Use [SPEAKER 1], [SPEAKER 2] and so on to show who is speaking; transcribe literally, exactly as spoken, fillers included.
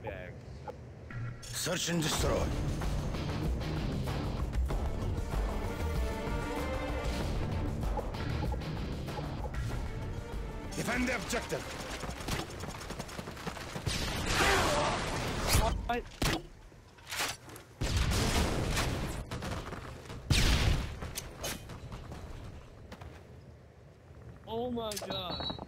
[SPEAKER 1] bags.
[SPEAKER 2] Search and destroy. Defend the objective.
[SPEAKER 1] What? Oh my god.